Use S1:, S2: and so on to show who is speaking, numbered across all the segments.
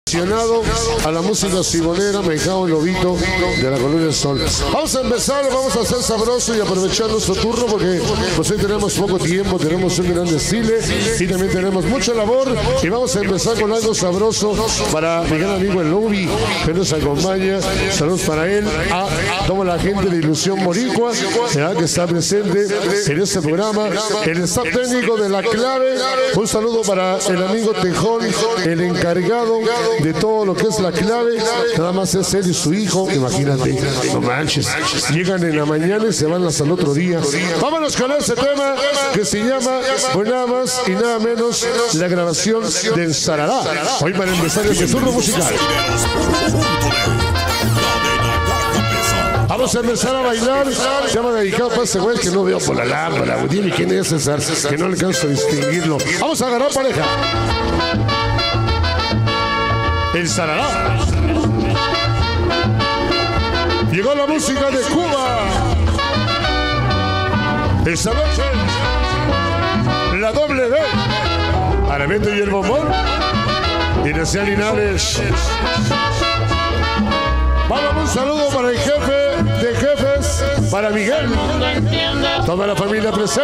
S1: A la música sibonera, Mejao y Lobito de la Colonia Sol. Vamos a empezar, vamos a hacer sabroso y aprovechar nuestro turno porque pues hoy tenemos poco tiempo, tenemos un gran desfile y también tenemos mucha labor y vamos a empezar con algo sabroso para mi gran amigo el Lobi que nos acompaña. Saludos para él, a toda la gente de Ilusión Boricua que está presente en este programa, el staff técnico de La Clave. Un saludo para el amigo Tejón, el encargado de todo lo que es La Clave. Nada más es él y su hijo, imagínate, no manches, llegan en la mañana y se van hasta el otro día. Vámonos con ese tema que se llama, pues nada más y nada menos, la grabación de Ensarará. Hoy para empezar este turno musical. Vamos a empezar a bailar. Ya me ha dedicado para ese güey que no veo por la lámpara. Dime quién es ese, que no alcanzo a distinguirlo. Vamos a agarrar pareja. Ensarará. Llegó la música de Cuba. Esta noche, la doble D. Aramento y el bombón. Dinastía Linares. Vamos, un saludo para el jefe de jefes, para Miguel. Toda la familia presente.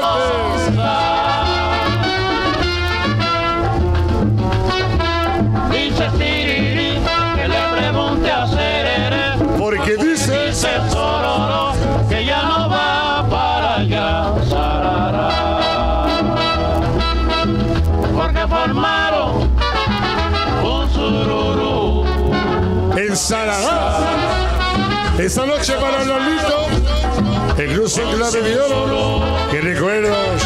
S2: Dice Tiriri que le pregunte a Serere,
S1: porque dice
S2: Sororo que ya no va para allá, Sarará, porque formaron un sururú.
S1: Ensarará. Esta noche para Lolito, el Grupo Clave de Oro, que recuerdos.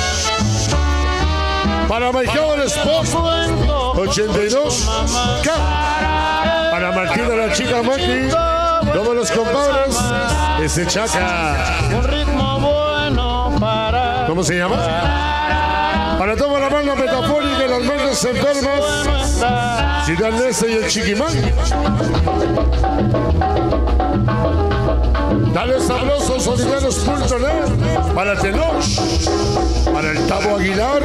S1: Para Mejao el Esposo 82 K. Para Martina la chica Maki, todos los compadres, ese Chaca.
S2: Un ritmo bueno para.
S1: ¿Cómo se llama? Para toda la banda metafórica y las bandas enfermas, Ciudad Nese y el Chiquimán. Dale sabroso, sonideros.net. Para Tenoch, para el Tabo Aguilar.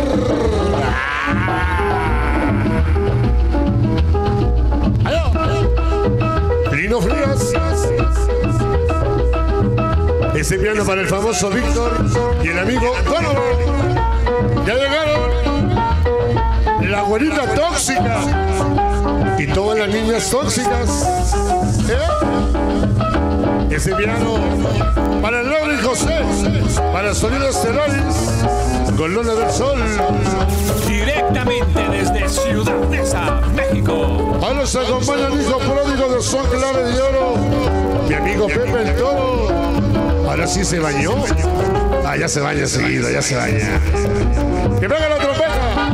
S1: Lino Frías. Ese piano para el famoso Víctor y el amigo Donovan. Ya llegaron la güerita tóxica y todas las niñas tóxicas. Ese piano para el Laura y José, para Sonidos Terroris, con Luna del Sol.
S3: Directamente desde Ciudad Neza, México.
S1: Ahora nos acompaña el hijo pródigo de Son Clave de Oro, mi amigo Pepe el Toro. Ahora sí se bañó. Ah, ya se baña seguido, ya se baña. ¡Que venga la trompeta!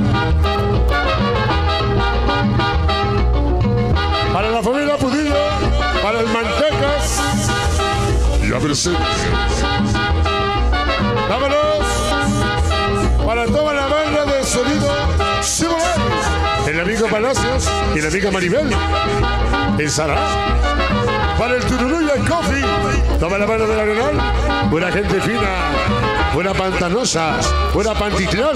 S1: Para la familia Pudillo, para el Mantecas, la presente. ¡Vámonos! Para toda la banda de sonido Simón, el amigo Palacios y la amiga Maribel, el Sará. Para el Tururú y el Coffee, toda la banda del Arenal, buena gente fina, buena pantanosa, buena pantitlán.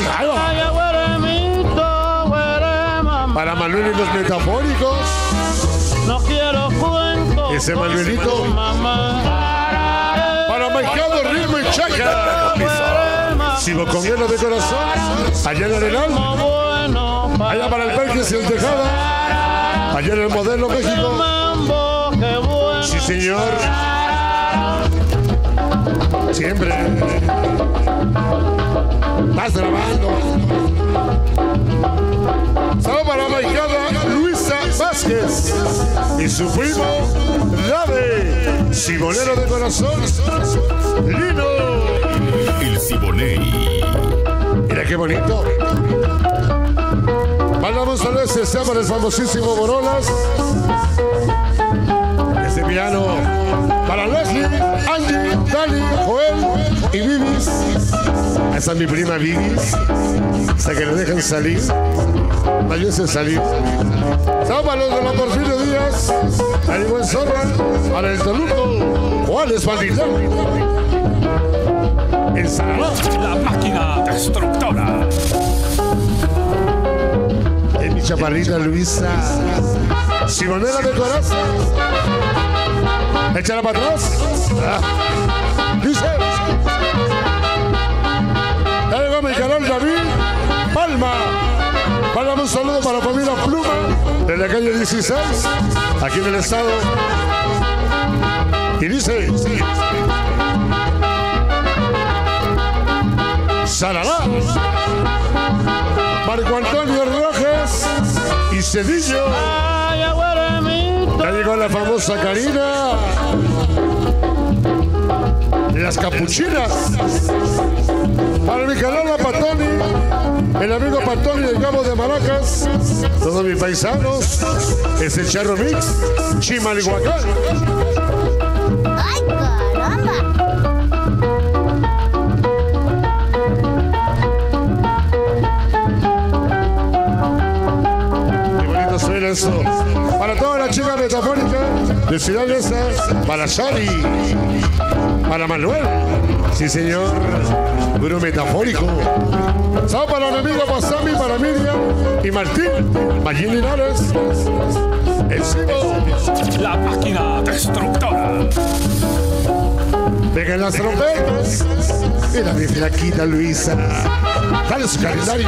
S1: Para Manuel y los metafóricos,
S2: no quiero cuento.
S1: Ese Manuelito. Para Mejao, Ritmo y Chaca. Siboconguero de corazón, allá en Arenal. Allá para el Perkins y el Tejada, allá en el Modelo México. Sí, señor. Siempre. Estás grabando. Saludos para la hijada Luisa Vázquez y su primo Lave, Sibonero de corazón, Lino.
S3: El Siboney.
S1: Mira qué bonito. Mandamos a los sea para el famosísimo Borolas. Ese piano para Leslie, Angie, Dani, Joel y Vivis. Esa es mi prima Vivis. Hasta que le dejan salir. Váyanse salir. Saludos para los de la Porfirio Díaz. Ahí buen Zorra. Para el Toluco. Juárez Banditán. En Sarará.
S3: La máquina destructora.
S1: En mi chaparrita Luisa. Simonera de corazón. Échala para atrás. Dice. Ya llegó mi canal David Palma. Mándame un saludo para la familia Pluma de la calle 16, aquí en el estado. Y dice. Sarará. Marco Antonio Rojas y Cedillo. Ya llegó la famosa Karina. Las capuchinas. Para mi canal La Patoni, el amigo Patoni del Cabo de Maracas, todos mis paisanos, ese Charro Mix, Chimalhuacán.
S4: ¡Ay, caramba!
S1: Qué bonito suena esto. Para toda la chica metafórica de Ciudad Neza, para Shari, para Manuel, sí señor, puro metafórico. Saludos para mi amigo Pasami, para Miriam y Martín, Magín Linares,
S3: La máquina destructora.
S1: vengan las trompetas. Mira mi flaquita Luisa, dale su calendario.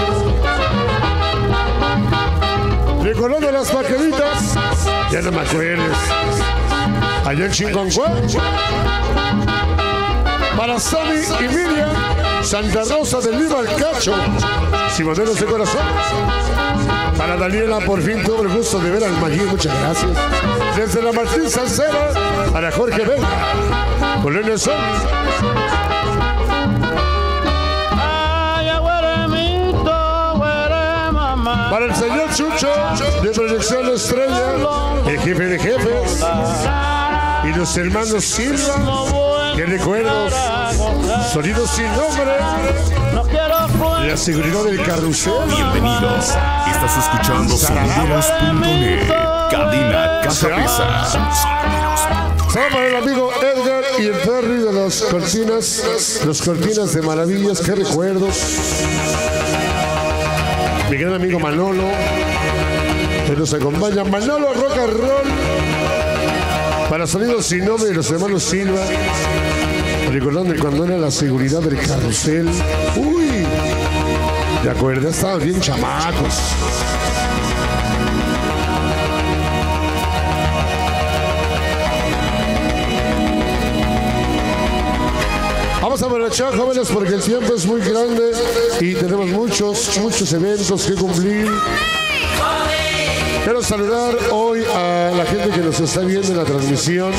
S1: Recordando las vaqueritas, ya no me acuerdes. Allá en Chinconcuá, para Sammy y Miriam, Santa Rosa del Lima al Cacho, Simoneros de corazón. Para Daniela, por fin tuve el gusto de ver al Magín, muchas gracias. Desde la Martín Salcera, para Jorge Vega, Colonia Sol. Para el señor Chucho, de Proyección Estrella, el jefe de jefes, y los hermanos Silva, que recuerdos, sonidos sin nombre, la seguridad del carrusel.
S3: Bienvenidos. Estás escuchando Sonideros.net. Cadena Casabesa. Sonideros.
S1: Saludos para el amigo Edgar y el Perry de las cortinas, los cortinas de maravillas, qué recuerdos. Mi gran amigo Manolo, que nos acompaña. Manolo Rock and Roll. Para Sonidos Sin Nombre y los hermanos Silva. Recordando cuando era la seguridad del carrusel. Uy, ¿te acuerdas? Estaban bien chamacos. Vamos a aprovechar, jóvenes, porque el tiempo es muy grande y tenemos muchos eventos que cumplir. Quiero saludar hoy a la gente que nos está viendo en la transmisión.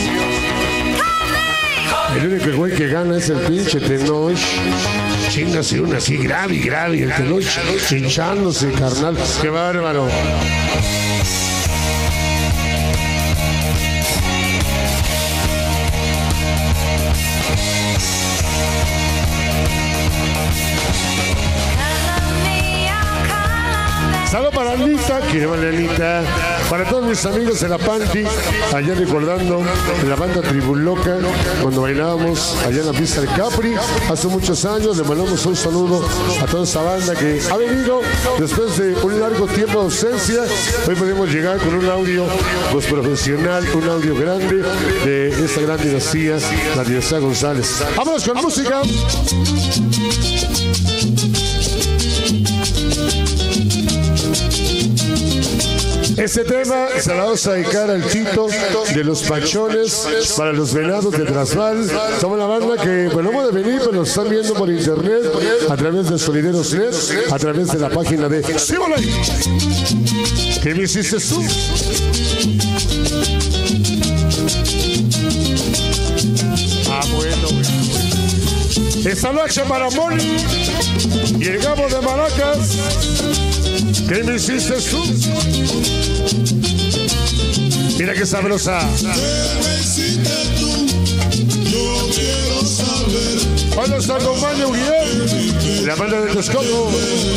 S1: El único güey que gana es el pinche Tenoch. Chingase una así, grave, el Tenoch hinchándose, carnal. ¡Qué bárbaro! Saludos para Anita, que vale Anita. Para todos mis amigos de la Panty, allá recordando en la banda Tribuloca, cuando bailábamos allá en la pista del Capri, hace muchos años. Le mandamos un saludo a toda esa banda que ha venido después de un largo tiempo de ausencia. Hoy podemos llegar con un audio pues, profesional, un audio grande de esta gran dinastía, la dinastía González. Vámonos con música. Este tema se la vamos a dedicar al Tito de los Pachones, para los Venados de Trasval. Somos la banda que, pues no puede venir, pero nos están viendo por internet, a través de Sonideros.net, a través de la página de Sibolay. ¿Qué me hiciste tú? Bueno. Esta noche para Moni y el Gabo de Maracas. ¿Qué me hiciste tú? Mira qué sabrosa. Hoy nos acompaña Uriel, la banda de Texcoco.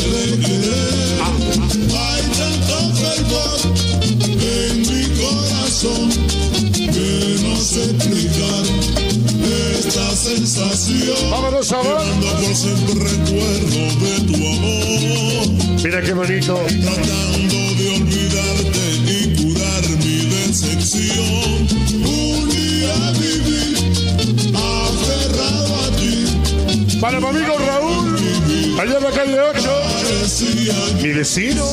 S5: Hay tanto fervor en mi corazón que no sé explicar esta sensación.
S1: Vámonos a ver.
S5: Por siempre recuerdo de tu amor.
S1: Mira qué bonito.
S5: Tratando de olvidarte y curar mi decepción. Un día viví aferrado a ti.
S1: Para mi amigo Raúl, allá en la calle 8, mi vecino.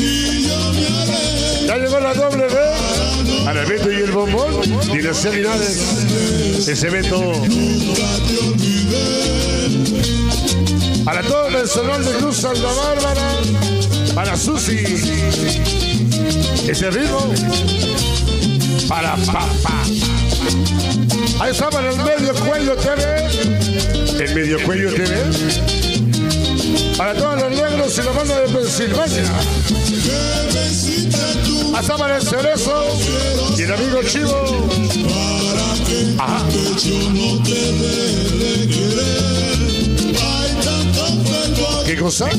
S1: Ya llegó la doble B, para el Beto y el Bombón, Dinastía Linares. Ese Beto. Para todo el personal de Cruz Santa Bárbara, para Susi. Ese ritmo. Para papá. Ahí está para el Medio Cuello TV. El Medio Cuello TV. Para todos los negros y la banda de Pensilvania. Hasta para el Cerezo y el amigo Chivo. Ajá. ¿Qué cosa?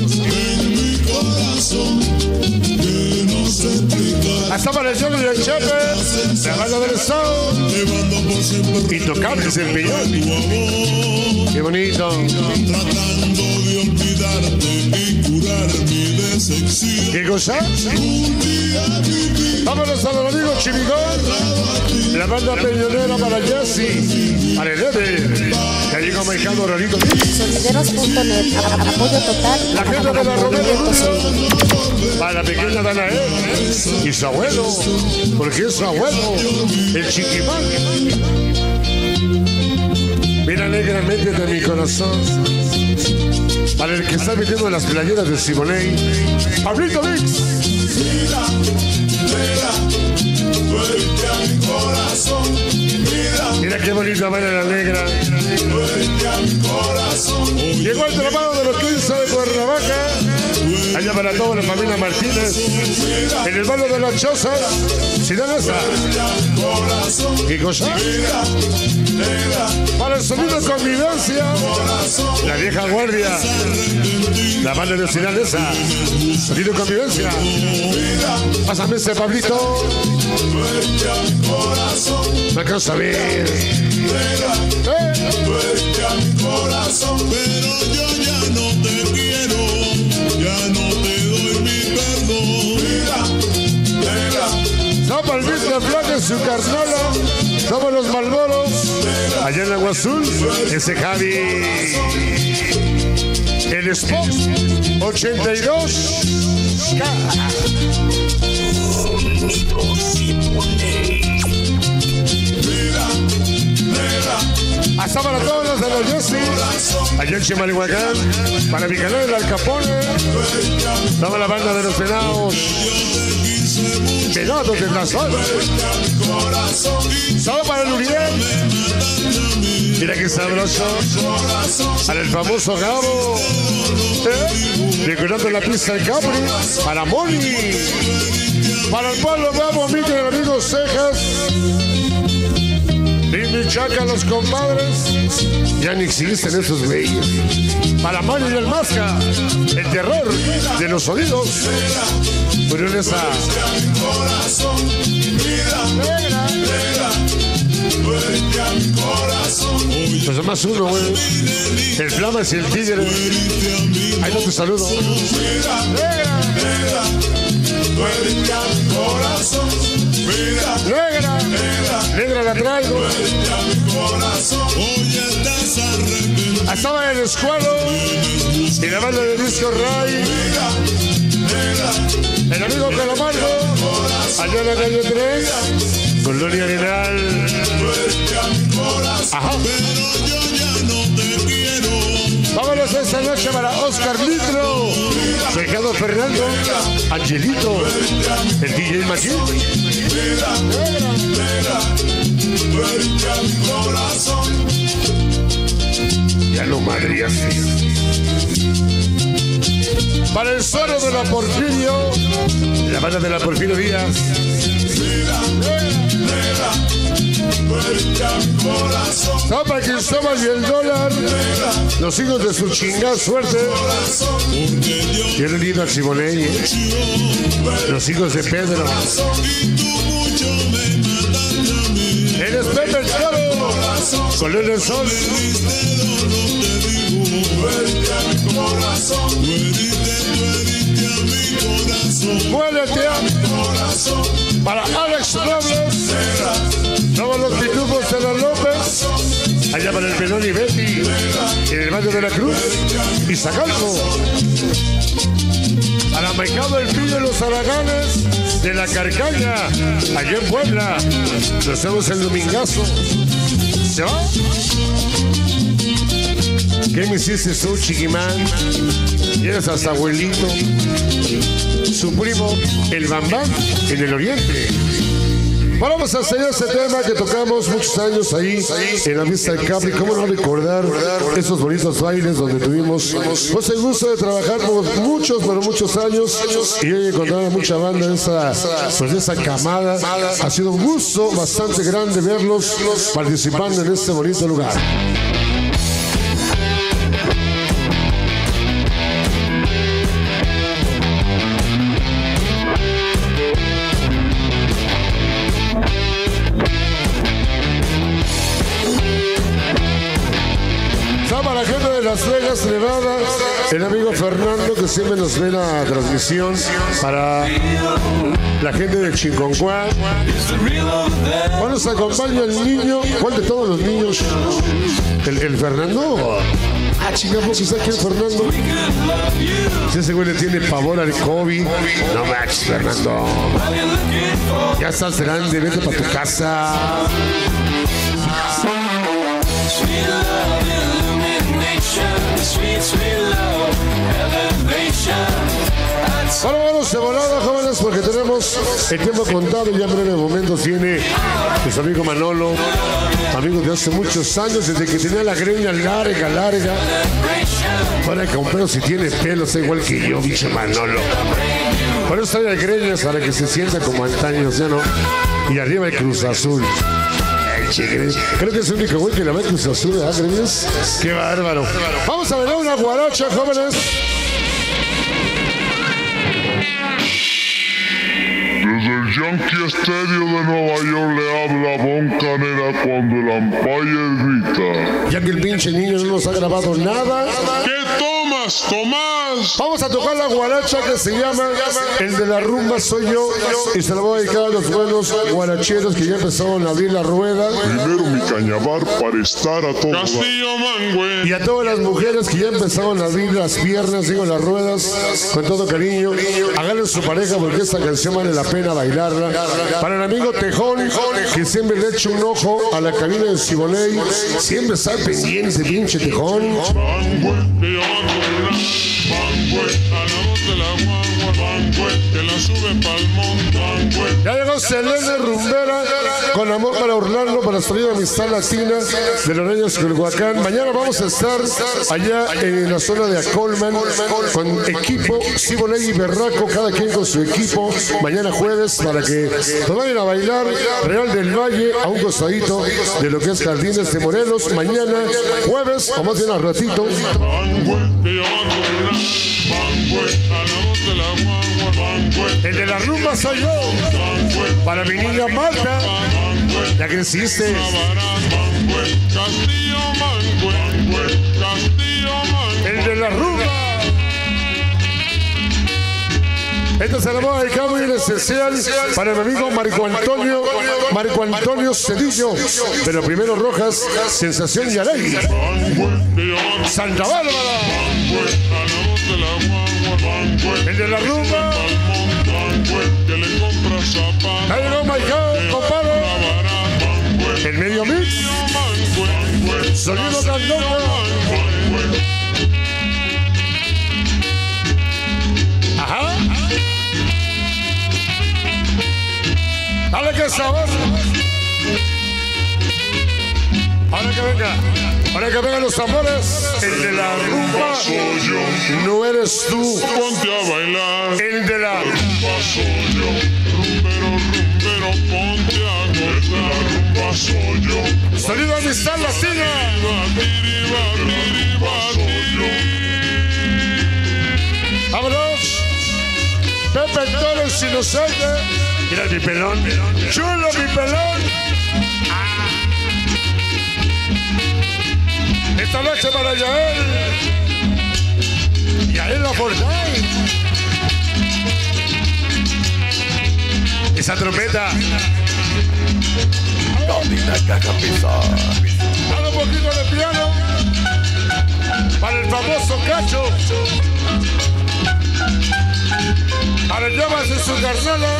S1: Hasta para el Johnny del Chepe, la banda del Estado. Intocables el Peñón. Qué bonito.
S5: Tratando de olvidarte y curar mi decepción.
S1: ¿Qué cosa? Vámonos a los amigos Chivigón. La banda peñonera para Jesse. Para el Ede. Ya llegó Mexicano Rarito.
S6: Sonideros.net. Apoyo total.
S1: La gente de la Romero. Para la pequeña Danae. Y su abuelo. Porque es su abuelo. El Chiquimán. Mira alegremente de mi corazón. Para el que está metiendo las playeras de Simonei. Pablito Mix.
S5: Mira, vuelve a mi corazón.
S1: Mira qué bonita baila la negra.
S5: Vuelve a mi corazón.
S1: Llegó el tramado de los 15 de Cuernavaca. Allá para toda la familia Martínez. En el barrio de las Chozas. Sinaloa. ¿Qué cosa? Para el sonido convivencia. La vieja guardia. La banda de Sinaloa. Sonido convivencia. Pásame ese Pablito. No alcanza a ver.
S5: Pero yo ya no te quiero, ya no te doy mi perdón.
S1: No para el Mr. Black en su carnala. Somos los Malboros. Allá en Agua Azul. Ese Javi. El Spot 82. Hasta para todos los de los Jesse. Allá en Chimalihuacán. Para mi canal el Al Capone. Toda la banda de los penados. Penados de la zona. Solo para el Uriel. Mira qué sabroso. Para el famoso Gabo. Decorando la pista del Capri. Para Moni. Para el pueblo Gabo, mi querido amigo Cejas. Dime Chaca, los compadres. Ya ni existen esos güeyes. Para Mario y el Masca. El terror de los oídos. Pero en esa. Pues más uno, güey. El Flamas y el Tigre. Ahí no te saludo. Negra, negra la traigo. Estaba en el escualo. Y la banda de Disco Ray. El amigo Calamardo. Allá en la calle 3. Colonia Arenal. Ajá. Vámonos esta noche para Oscar Litro, Ricardo Fernando, Angelito, el DJ Machín. Ya lo madriaste. Para el Zorro de la Porfirio, la banda de la Porfirio Díaz. No, para quien soma y el dólar, los hijos de su chingada suerte. Yo le digo a Simonei, los hijos de Pedro. Eres Pepe el Choro, con el sol. Muérete para Alex Robles. de Veracruz y Zacalco. A la Maicao del Pillo de los Araganes de la Carcaña, allá en Puebla. Nos vemos el domingazo. ¿Se va? ¿Qué me hiciste tú, chiquimán? Y eres hasta abuelito. Su primo, el Bambán, en el oriente. Bueno, vamos a enseñar ese tema que tocamos muchos años ahí en la Vista del Capri. ¿Cómo no recordar esos bonitos bailes donde tuvimos pues el gusto de trabajar por muchos años y hoy encontrar a mucha banda de esa camada? Ha sido un gusto bastante grande verlos participando en este bonito lugar. Para la gente de Las Vegas, Nevada, el amigo Fernando que siempre nos ve la transmisión, para la gente de Chinconcuá. Bueno, nos acompaña el niño. ¿Cuál de todos los niños? ¿El Fernando? Ah, chingamos, ¿sabes quién es Fernando? Si ese güey le tiene pavor al COVID. No manches, Fernando. Ya estás grande, vete para tu casa. Bueno, vamos de volada, jóvenes, porque tenemos el tiempo contado y ya en breve momentos viene nuestro amigo Manolo, amigo de hace muchos años, desde que tenía la greña larga. Para que un perro si tiene pelos, igual que yo, bicho Manolo. Por eso trae greñas para que se sienta como antaños, ya no. Y arriba el Cruz Azul. Creo que es el único güey que la ve Cruz Azul, ¿verdad, Greñas? ¡Qué bárbaro! Vamos a ver una guaracha, jóvenes.
S5: Desde el Yankee Stadium de Nueva York le habla Bon Canera cuando el umpire grita.
S1: Ya que el pinche niño no nos ha grabado nada.
S5: ¿Qué tomas, Tomás?
S1: Vamos a tocar la guaracha que se llama El de la Rumba Soy Yo. Y se la voy a dedicar a los buenos guaracheros que ya empezaron a abrir la rueda.
S5: Primero mi cañabar para estar a todos. Castillo Mangüe.
S1: Y a todas las mujeres que ya empezaron a abrir las piernas, digo, las ruedas, con todo cariño. Háganle su pareja porque esta canción vale la pena bailarla. Para el amigo Tejón, que siempre le echa un ojo a la cabina de Siboney. Siempre está pendiente, pinche Tejón. Ya llegó Selene Rumbera con amor para Orlando, para salir de Amistad Latina de los Niños Culhuacán. Mañana vamos a estar allá en la zona de Acolman con equipo Siboney y Berraco, cada quien con su equipo. Mañana jueves para que nos vayan a bailar Real del Valle a un costadito de lo que es Jardines de Morelos. Mañana jueves, o más bien al ratito. El de la rumba soy yo. Para mi niña Marta. Ya creciste. El de la rumba. Esta se la voy a dedicar muy en especial para mi amigo Marco Antonio Cedillo, de los Primeros Rojas, Sensación y Alegría. Santa Bárbara. El de la rumba. Ahí llegó Maicao, compadre. El medio mix. Sonido Candonga. Ajá. Dale que sabor. Ahora que vengan los tambores. El de la rumba no eres tú.
S5: Ponte a bailar.
S1: El de la
S5: rumba soy yo. Rumbero, ponte a gozar. La rumba soy yo.
S1: Sonido Amistad Latina. Vámonos. Pepe Torres Inocente. Mira mi pelón. Chulo mi pelón. Esta noche para Yael. Yael la Fortnite. Esa trompeta.
S3: Cabina Caja Pesa.
S1: Dale un poquito de piano. Cacho. Para llevarse su carnala.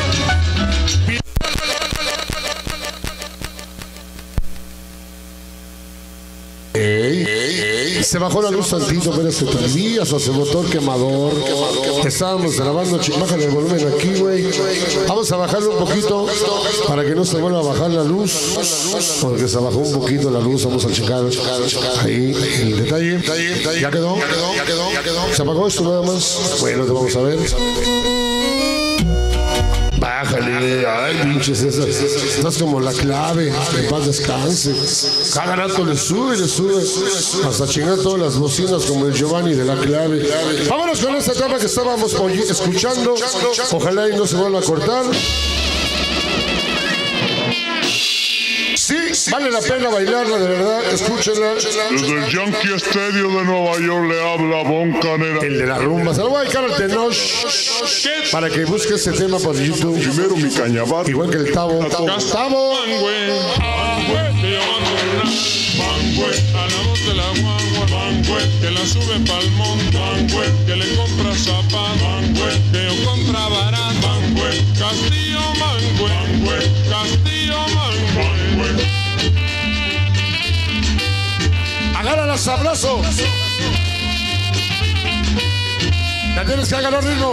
S1: Se bajó la luz tantito, pero ese tranvías o ese motor quemador. Estábamos grabando, bájale el volumen aquí, güey. Vamos a bajarlo un poquito para que no se vuelva a bajar la luz. Porque se bajó un poquito la luz, vamos a checar. Ahí, el detalle. Ya quedó. Se apagó esto nada más. Bueno, te vamos a ver. Bájale, ay, pinches, estás como la clave, que paz descanse. Cada rato le sube, hasta chingar todas las bocinas como el Giovanni de la clave. Vámonos con esta etapa que estábamos escuchando. Ojalá y no se vuelva a cortar. Sí, vale la pena bailarla, de verdad, escúchenla.
S5: Desde el Yankee Stadium de Nueva York le habla Boncanera.
S1: El de la rumba, se lo voy a dedicar al Tenoch para que busque ese tema por YouTube.
S5: Primero mi cañabar.
S1: Igual que el Tavo.
S2: A la voz de la guagua, que la sube pa'l monte, que le compra zapatos, que yo compra barato, Castillo Mangüe, Castillo Mangüe.
S1: Agárrala, sabroso. Ya tienes que agarrar ritmo.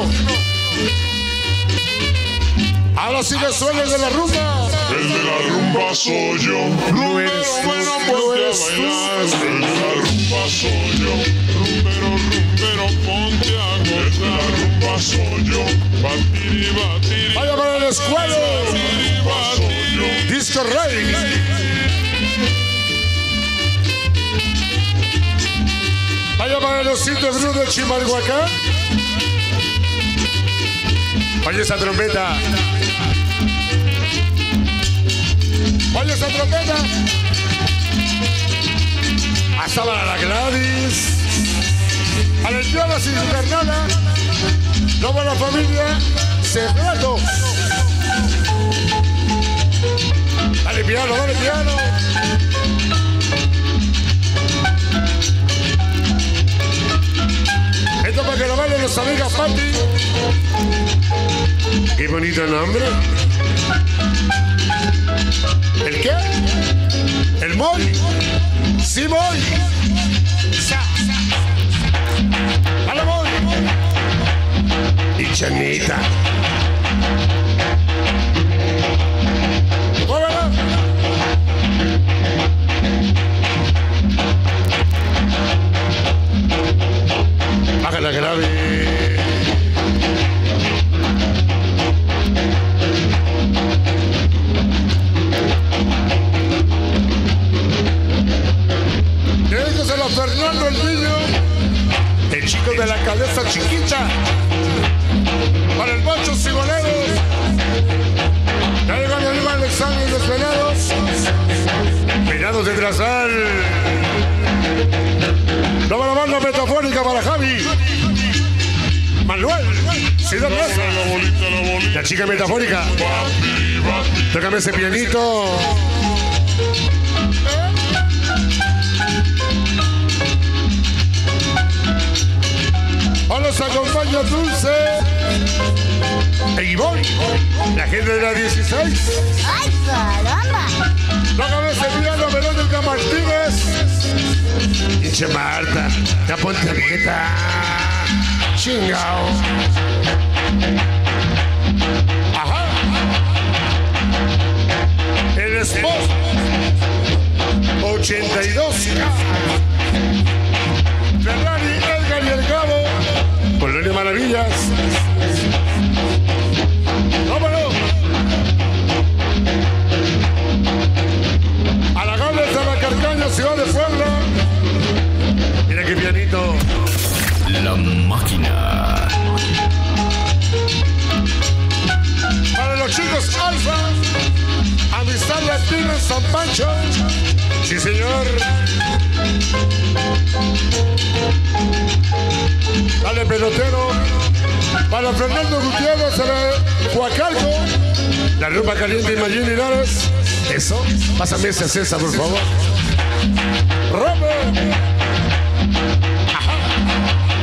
S1: Ahora sí me suena el de la rumba.
S5: El de la rumba soy yo.
S1: No eres tú,
S2: Bueno,
S1: no
S2: ponte a
S1: eres
S2: bailar.
S5: El de la rumba soy yo.
S2: Rumbero, ponte a gozar.
S5: El de la rumba soy yo.
S2: Batiri, batiri.
S1: Vaya para el escuelo.
S2: Batiri, batiri.
S1: Disco Rey. Vaya para el osito Bru de Chimalhuacán. Oye esa trompeta. Oye esa trompeta. Hasta para la Gladys. Para el Jonas y su carnala. No para la familia. Cerrato. Dale piano, dale piano. Esto para que lo bailen los amigas Pati. Qué bonito nombre. ¿El qué? ¿El Moy? Sí, Moy. ¡Dale, Moy! Y Chanita. ¡Muévela! Bájala grave. Déjaselo a Fernando el niño, el chico de la cabeza chiquita, para el Bocho Ciboleros, ya llega mi amigo Alexander y los venados de Trazal. Toma la banda metafórica para Javi, Manuel, Ciudad Plaza, la chica metafórica. Tócame ese pianito. Nos acompaña Dulce e Ivonne, la gente de la 16.
S4: ¡Ay, caramba!
S1: Tócame ese piano, Verónica Martínez. Pinche Marta, ya ponte quieta. Chingao. Ajá. El Spot 82. Ferrari, Edgar y el Gabo. Colonia Maravillas. ¡Vámonos! A la Gales de la Carcaña, Ciudad de Puebla. Mira qué pianito.
S3: La máquina.
S1: Para los chicos Alfa. Amistad Latina en San Pancho. Sí, señor. Dale, pelotero. Para Fernando Gutiérrez, Huacalco. La rumba caliente y Mayín Linares. Eso. Pásame ese César, por favor. Robert. Ajá.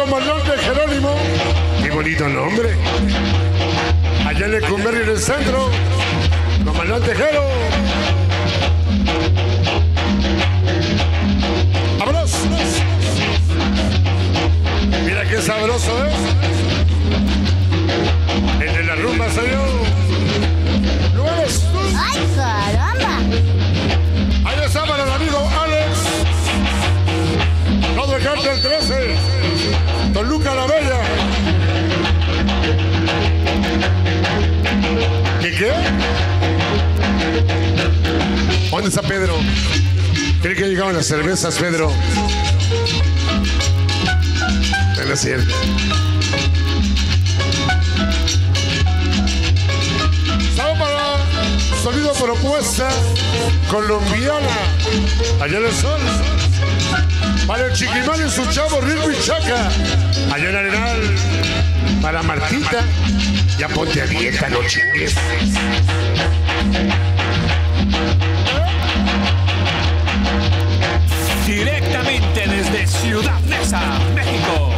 S1: comandante Jerónimo. Qué bonito nombre. Allá en Lecumberri, en el centro. Comandante Jero. ¡Vámonos! Mira qué sabroso es. El de la rumba soy yo. ¡Lugares!
S4: ¡Ay, caramba!
S1: Ahí está para el amigo Alex. Todo el Cártel 13. Toluca la Bella. ¿Qué? ¿Dónde está Pedro? ¿Cree que llegaban las cervezas, Pedro? No es cierto. Estamos para sonido propuesta colombiana. Allá en el sol. Para el Chiquimal y su chavo Ritmo y Chaca. Allá en Arenal. Para Martita. Ya ponte a dieta, no chingues.
S3: Directamente desde Ciudad Neza, México.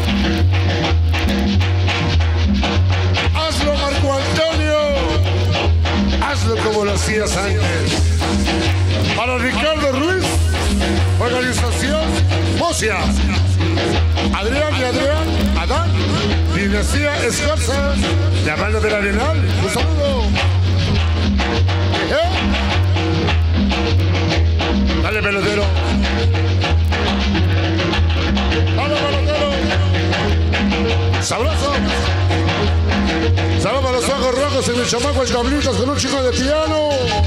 S1: Hazlo, Marco Antonio. Hazlo como lo hacías antes. Para Ricardo Ruiz. Organización Mocia. Adrián y Adrián. Adán. Dinastía Escorza. La banda del Arenal. Un saludo. Dale, pelotero. Dale, pelotero. Sabroso. Saludos a los ojos rojos y mi chamaco el Cablitas con un chico de piano.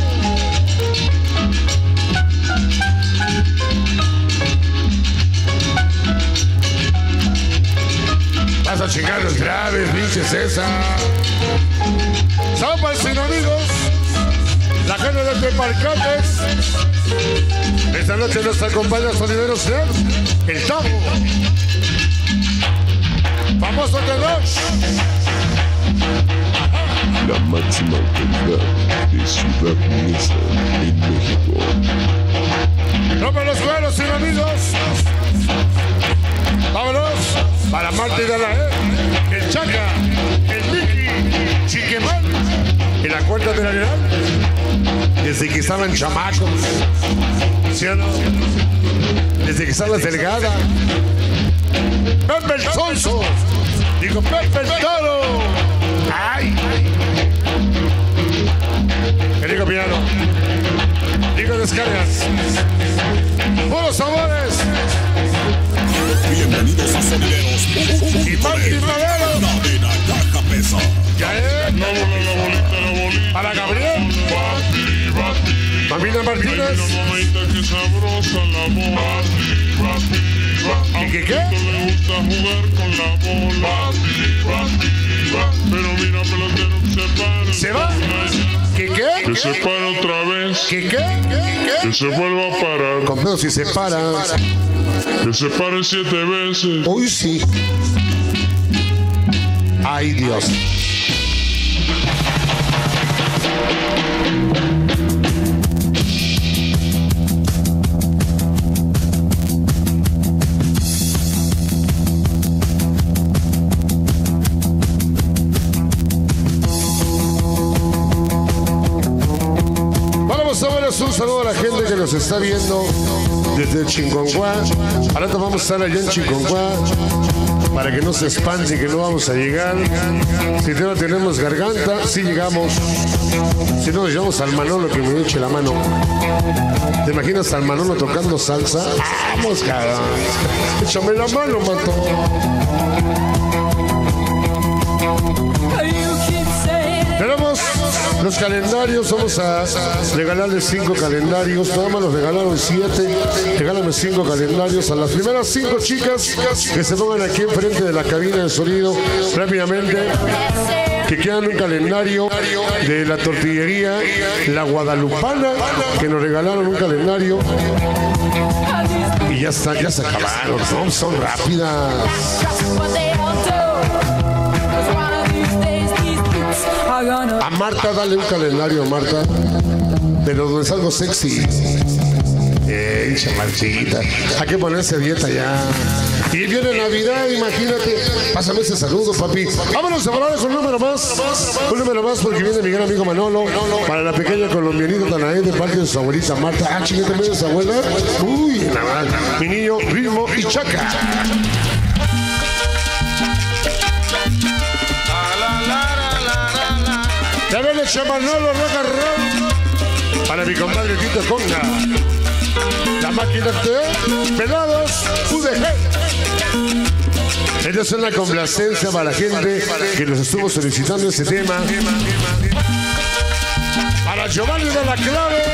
S1: Vas a chingar los graves, pinche César. Saludos para el Sin Amigos. La gente de Teparcates. Esta noche nos acompaña Solideros Ser, el Tabo. Famoso Tenoch.
S5: La máxima autoridad de Ciudad Neza en México.
S1: Rompe los cueros, Sin Amigos. Vámonos. Para Marta y Danae. El Chaca. El Mickey. Chiquemán. Y la cuenta de la Arenal. Desde que estaban chamacos. ¿Sí o no? Desde que estaban delgada. Pepe el Sonso. Digo, Pepe el Toro. ¡Ay! ¿Qué digo, piano? Digo, descargas. ¡Buenos sabores!
S7: Bienvenidos a Sonideros.
S1: Y Martín Madero.
S7: Cadena Caja Pesa.
S1: Ya es.
S2: La bolita.
S1: Para Gabriel. Familia Martínez.
S2: Mamita, qué sabrosa la bola.
S1: ¿Y qué qué?
S2: Le gusta jugar con la bola. Pero mira, pelotero, que
S1: ¿Se va? ¿Qué qué?
S2: Que se para otra vez.
S1: ¿Qué qué?
S2: Que se vuelva a parar.
S1: Con pedo si se para.
S2: Que se pare 7 veces.
S1: Uy, sí. Ay, Dios. Un saludo a la gente que nos está viendo desde Chinconcuá. Ahora vamos a estar allá en Chinconcuá para que no se espante que no vamos a llegar. Si no tenemos garganta, sí llegamos. Si no, nos llevamos al Manolo que me eche la mano. ¿Te imaginas al Manolo tocando salsa? Vamos, cabrón. Échame la mano, mato. Tenemos los calendarios, vamos a regalarles 5 calendarios, nada más nos regalaron 7, regálame 5 calendarios a las primeras 5 chicas que se pongan aquí enfrente de la cabina de sonido rápidamente, que quieran un calendario de la tortillería La Guadalupana, que nos regalaron un calendario y ya está, ya se acabaron, ¿no? Son rápidas. A Marta, dale un calendario a Marta, pero donde es algo sexy. Chamarchita, hay que ponerse a dieta ya. Y viene Navidad, imagínate. Pásame ese saludo, papi. Vámonos a hablar con un número más. Un número más porque viene mi gran amigo Manolo. Para la pequeña colombianita Tanaé de parte de su abuelita Marta. Ah, chiquita, también es abuela. Uy, nada más. Mi niño, ritmo y chaca. Ya viene Chamanolo, rock and roll. Para mi compadre Tito Conga. La máquina de Pelados UDG. Esta es una complacencia para la gente que nos estuvo solicitando ese tema. Para Giovanni de la Clave.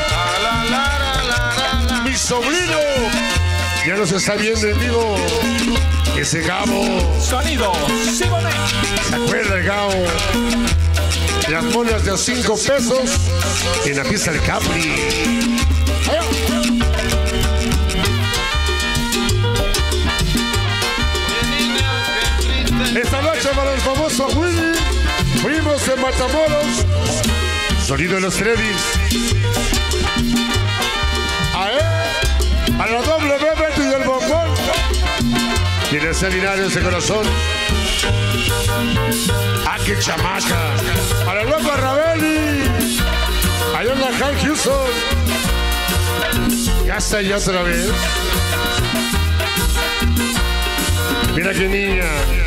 S1: Mi sobrino. Ya nos está viendo en vivo. Ese Gabo.
S3: Sonido Simonet.
S1: ¿Se acuerda el Gabo? Las monedas de 5 pesos en la pista del Capri. ¡Allá! Esta noche para el famoso Willy, fuimos en Matamoros. Sonido de los Trevis. A la doble Bebeto y el bombón. Tiene ese linario, ese corazón. ¡Ah, qué chamaca! ¡A la loca Ravelli! Allá en la Hal Houston. Ya está, ya otra vez. Mira qué niña.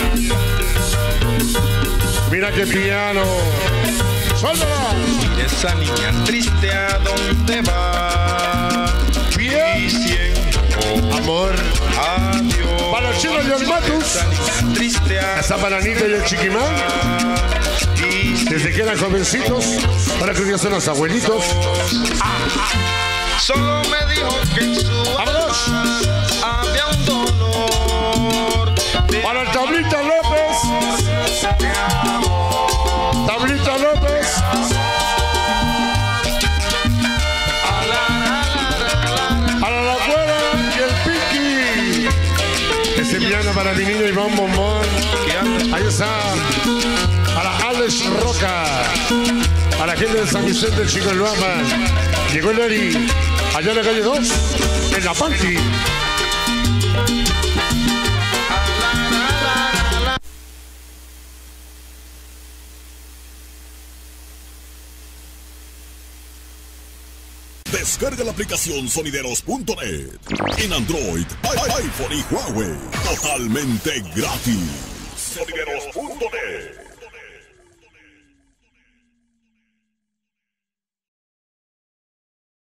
S1: Mira qué piano. ¡Suéltala!
S8: Mira esa niña triste, ¿a dónde va?
S1: Bien.
S8: Diciendo
S1: amor.
S8: Adiós.
S1: Para los chinos y los matus.
S8: Triste,
S1: esa bananita y el chiquimán. Desde que eran jovencitos, ahora que ya son los abuelitos.
S8: Solo me dijo que en su alma había un dolor.
S1: Para el Tablita López. Tablita López. Para la abuela y el Pinky. Ese piano para mi niño Iván Bombón. Ahí está. Para Alex Roca. Para la gente de San Vicente del Chicoluama. Llegó el Eri. Allá en la calle 2. En la Panty.
S7: Descarga la aplicación sonideros.net en Android, iPhone y Huawei. Totalmente gratis. Sonideros.net.